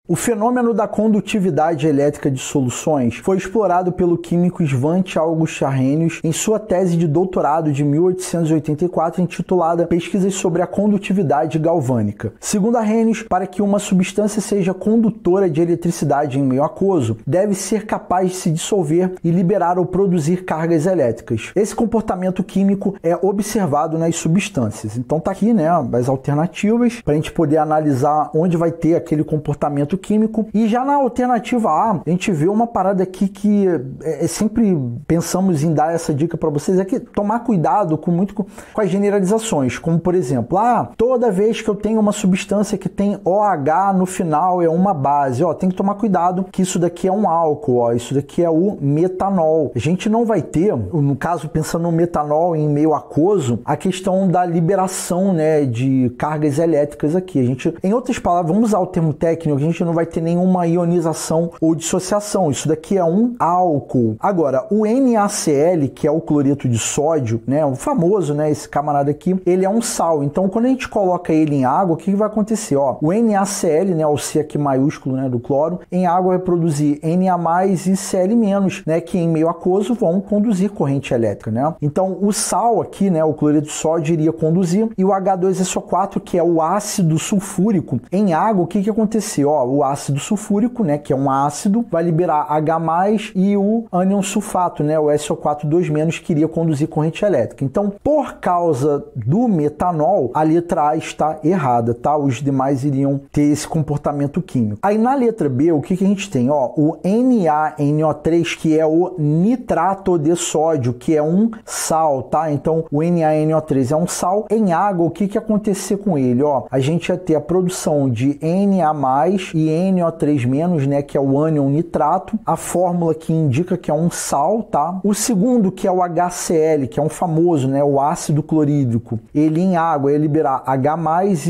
O fenômeno da condutividade elétrica de soluções foi explorado pelo químico Svante August Arrhenius em sua tese de doutorado de 1884 intitulada Pesquisas sobre a Condutividade Galvânica. Segundo Arrhenius, para que uma substância seja condutora de eletricidade em meio aquoso, deve ser capaz de se dissolver e liberar ou produzir cargas elétricas. Esse comportamento químico é observado nas substâncias. Então tá aqui, né, as alternativas para a gente poder analisar onde vai ter aquele comportamento químico. E já na alternativa A, a gente vê uma parada aqui que sempre pensamos em dar essa dica para vocês, é que tomar cuidado com as generalizações, como por exemplo, toda vez que eu tenho uma substância que tem OH no final é uma base, tem que tomar cuidado que isso daqui é um álcool, isso daqui é o metanol. A gente não vai ter, no caso pensando no metanol em meio aquoso, a questão da liberação, né, de cargas elétricas aqui. A gente, em outras palavras, vamos usar o termo técnico, a gente não vai ter nenhuma ionização ou dissociação. Isso daqui é um álcool. Agora, o NaCl, que é o cloreto de sódio, né, o famoso, né, esse camarada aqui, ele é um sal. Então, quando a gente coloca ele em água, o que vai acontecer? O NaCl, né, o C aqui maiúsculo, né, do cloro, em água vai produzir Na+ e Cl-, né, que em meio aquoso vão conduzir corrente elétrica, né? Então, o sal aqui, né, o cloreto de sódio iria conduzir, e o H2SO4, que é o ácido sulfúrico, em água, o que aconteceu? O ácido sulfúrico, né, que é um ácido, vai liberar H+, e o ânion sulfato, né, o SO4 2-, que iria conduzir corrente elétrica. Então, por causa do metanol, a letra A está errada, tá? Os demais iriam ter esse comportamento químico. Aí na letra B, o que a gente tem? O NaNO3, que é o nitrato de sódio, que é um sal, tá? Então, o NaNO3 é um sal. Em água, o que ia acontecer com ele? A gente ia ter a produção de Na+ e NO3-, né, que é o ânion nitrato, a fórmula que indica que é um sal, tá? O segundo, que é o HCl, que é um famoso, né, o ácido clorídrico, ele em água ia liberar H+ e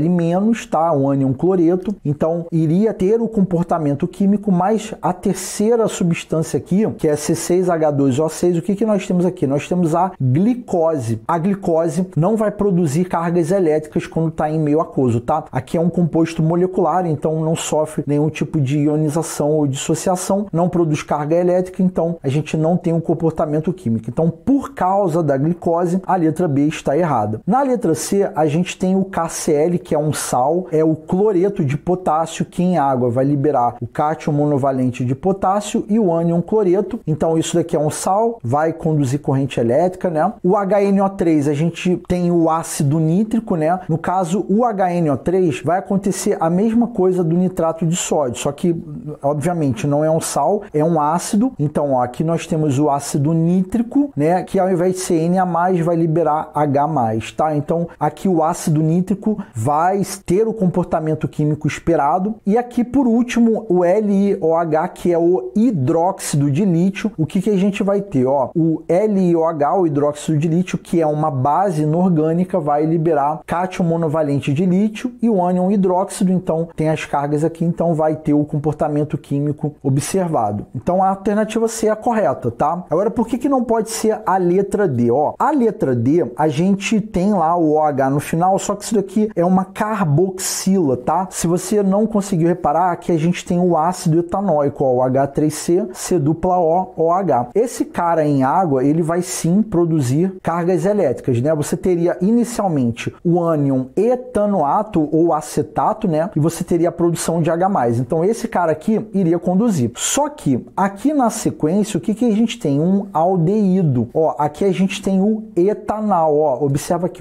Cl-, tá? O ânion cloreto, então iria ter o comportamento químico, mas a terceira substância aqui, que é C6H2O6, o que nós temos aqui? Nós temos a glicose. A glicose não vai produzir cargas elétricas quando está em meio aquoso, tá? Aqui é um composto molecular, então não sofre nenhum tipo de ionização ou dissociação, não produz carga elétrica, então a gente não tem um comportamento químico. Então, por causa da glicose, a letra B está errada. Na letra C, a gente tem o KCl, que é um sal, é o cloreto de potássio, que em água vai liberar o cátion monovalente de potássio e o ânion cloreto. Então, isso daqui é um sal, vai conduzir corrente elétrica, né? O HNO3, a gente tem o ácido nítrico, né? No caso, o HNO3 vai acontecer a mesma coisa do nitrato de sódio, só que, obviamente, não é um sal, é um ácido. Então, aqui nós temos o ácido nítrico, né? Que ao invés de ser Na+, vai liberar H+, tá? Então, aqui o ácido nítrico vai ter o comportamento químico esperado. E aqui, por último, o LiOH, que é o hidróxido de lítio. O que a gente vai ter? O LiOH, o hidróxido de lítio, que é uma base inorgânica, vai liberar cátion monovalente de lítio e o ânion hidróxido. Então, tem as cargas aqui, então vai ter o comportamento químico observado. Então, a alternativa C é a correta, tá? Agora, por que não pode ser a letra D? A letra D, a gente tem lá o OH no final, só que isso daqui é uma carboxila, tá? Se você não conseguiu reparar, aqui a gente tem o ácido etanóico, o H3C, C-O, OH. Esse cara em água, ele vai sim produzir cargas elétricas, né? Você teria inicialmente o ânion etanoato ou acetato, né? E você teria a produção de H+. Então, esse cara aqui iria conduzir. Só que, aqui na sequência, o que a gente tem? Um aldeído. Aqui a gente tem o etanol, observa aqui,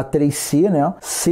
H3C, né?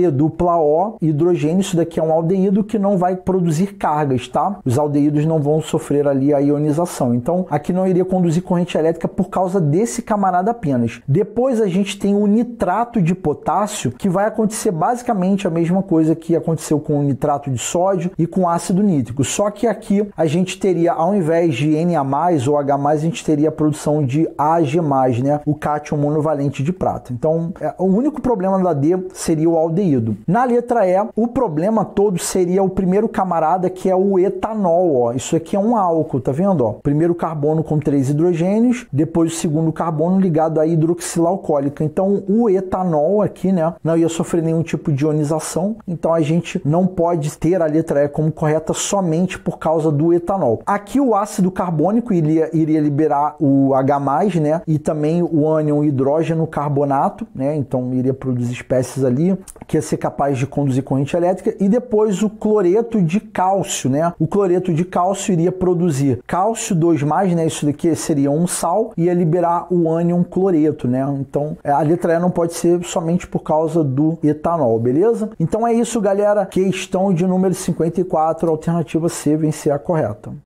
C-O, hidrogênio, isso daqui é um aldeído que não vai produzir cargas, tá? Os aldeídos não vão sofrer ali a ionização. Então, aqui não iria conduzir corrente elétrica por causa desse camarada apenas. Depois a gente tem o nitrato de potássio, que vai acontecer basicamente a mesma coisa que aconteceu com o nitrato de sódio e com ácido nítrico. Só que aqui a gente teria, ao invés de Na+ ou H+, a gente teria a produção de Ag+, né? O cátion monovalente de prata. Então, o único problema da D seria o aldeído. Na letra E, o problema todo seria o primeiro camarada, que é o etanol. Isso aqui é um álcool, tá vendo? Primeiro carbono com 3 hidrogênios, depois o segundo carbono ligado à hidroxila alcoólica. Então, o etanol aqui, né, não ia sofrer nenhum tipo de ionização. Então, a gente não pode ter a letra letra E como correta somente por causa do etanol. Aqui o ácido carbônico iria liberar o H+, né? E também o ânion hidrogeno carbonato, né? Então iria produzir espécies ali que ia ser capaz de conduzir corrente elétrica. E depois o cloreto de cálcio, né? O cloreto de cálcio iria produzir cálcio 2+, né? Isso daqui seria um sal, e ia liberar o ânion cloreto, né? Então a letra E não pode ser somente por causa do etanol, beleza? Então é isso, galera. Questão de número 54, alternativa C, vencer a correta.